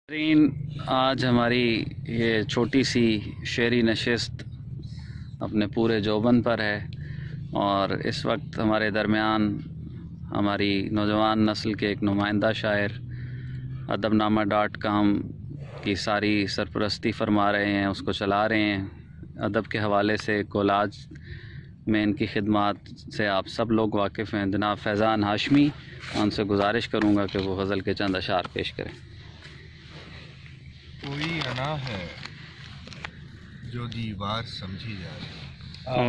आज हमारी ये छोटी सी शेरी नशिस्त अपने पूरे जोबन पर है और इस वक्त हमारे दरमियान हमारी नौजवान नस्ल के एक नुमाइंदा शायर अदबनामा.com की सारी सरपरस्ती फरमा रहे हैं, उसको चला रहे हैं। अदब के हवाले से कोलाज में इनकी खिदमात से आप सब लोग वाकिफ़ हैं। जनाब फैज़ान हाशमी, उनसे गुजारिश करूँगा कि वो गज़ल के चंद अशार पेश करें। कोई अना है जो दीवार समझी जा रही,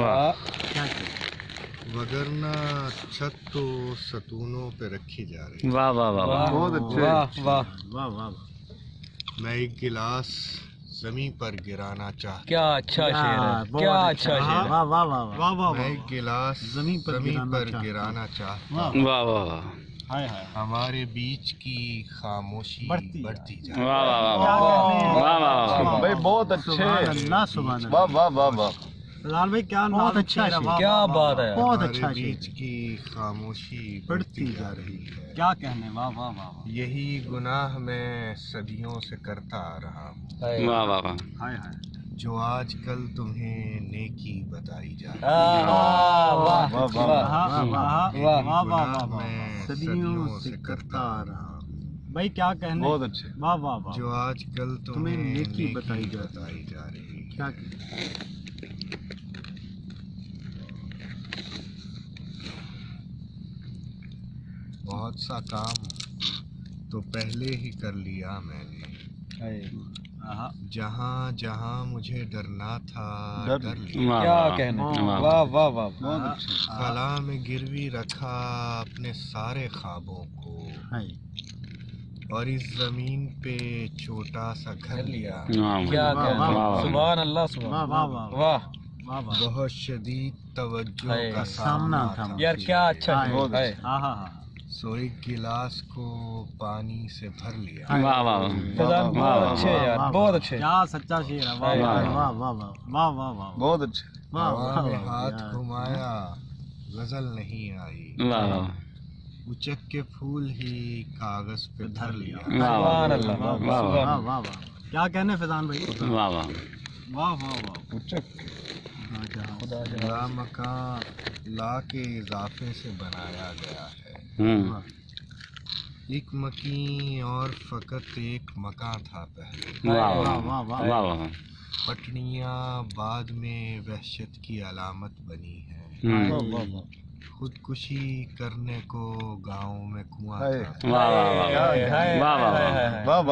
वगरना छत तो सतूनों पे रखी जा रही। वाह वाह वाह वाह, बहुत अच्छे। वाह वाह वाह वाह। मैं एक गिलास ज़मीन पर गिराना चाहता, क्या अच्छा शेर है, क्या अच्छा शेर है। वाह वाह वाह वाह वाह। मैं एक गिलास ज़मीन पर गिराना चाहता। वाह वाह वाह, हाय हाय। हमारे बीच की खामोशी बढ़ती जा रही। वाह वाह वाह वाह वाह भाई बहुत अच्छे। अल्लाह सुभान अल्लाह। वाह वाह वाह वाह। प्रधान भाई क्या बहुत अच्छा है, क्या बात है, बहुत हमारे अच्छा बीच की खामोशी बढ़ती जा रही है। क्या कहने। वाह वाह वाह। यही गुनाह मैं सदियों से करता आ रहा हूँ, वाह वाह वाह, हाय हाय। जो आजकल तुम्हें नेकी बताई जा रही वाह वाह वाह वाह। मैं सदियों से करता आ रहा हूँ। भाई क्या कहने। बहुत अच्छे। वाह वाह वाह। जो आजकल तुम्हें नेकी बताई बताई जा रही है। क्या कहने। बहुत सा काम तो पहले ही कर लिया मैंने, जहाँ जहाँ मुझे डरना था डर लिया। क्या कहने। वाह वाह वाह। खला में गिरवी रखा अपने सारे ख्वाबों को, और इस जमीन पे छोटा सा घर लिया। क्या कहने। सुभान अल्लाह, सुभान वाह। बहुत शदीद तवज्जो का सामना था यार, क्या अच्छा है। सो एक गिलास को पानी से भर लिया। वाह वाह बहुत अच्छे यार, बहुत अच्छे। क्या सच्चा शेर है। वाह वाह वाह वाह वाह वाह वाह। बहुत अच्छे। वाह में हाथ घुमाया, गजल नहीं आई। वाह वाह, उचक के फूल ही कागज पे धर लिया। सुभान अल्लाह, वाह वाह वाह वाह। क्या कहने फैजान भाई। वाह वाह, वाह वाह वाह। खुदा मकान ला के इजाफे से बनाया गया है। एक मकीन और फकत एक मकान था पहले। वाह वाह वाह वाह, पटनियां बाद में वहशत की अलामत बनी है। खुदकुशी करने को गांव में कुआं था। वाह वाह वाह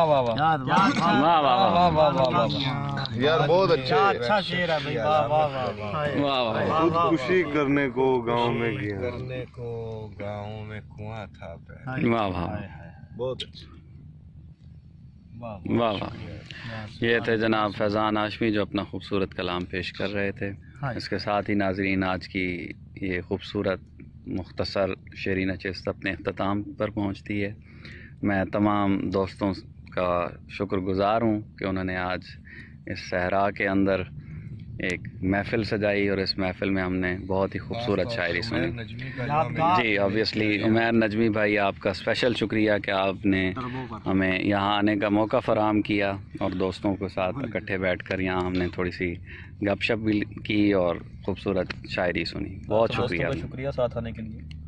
वाह, यार बहुत अच्छा अच्छा शेर है भाई। वाह वाह वाह वाह। खुदकुशी करने को गांव में कुआं था पहले। वाह वाह, बहुत अच्छा। वाह वाह। ये थे जनाब फैज़ान हाशमी जो अपना खूबसूरत कलाम पेश कर रहे थे। इसके साथ ही नाज़रीन, आज की ये खूबसूरत मुख्तसर शेरी नशिस्त अपने अख्ताम पर पहुंचती है। मैं तमाम दोस्तों का शुक्रगुज़ार हूँ कि उन्होंने आज इस सहरा के अंदर एक महफ़िल सजाई और इस महफ़िल में हमने बहुत ही खूबसूरत शायरी सुनी। जी ऑब्वियसली उमैर नजमी भाई, आपका स्पेशल शुक्रिया कि आपने हमें यहाँ आने का मौका फ़राहम किया और दोस्तों के साथ इकट्ठे बैठकर यहाँ हमने थोड़ी सी गपशप भी की और खूबसूरत शायरी सुनी। बहुत शुक्रिया साथ आने के लिए।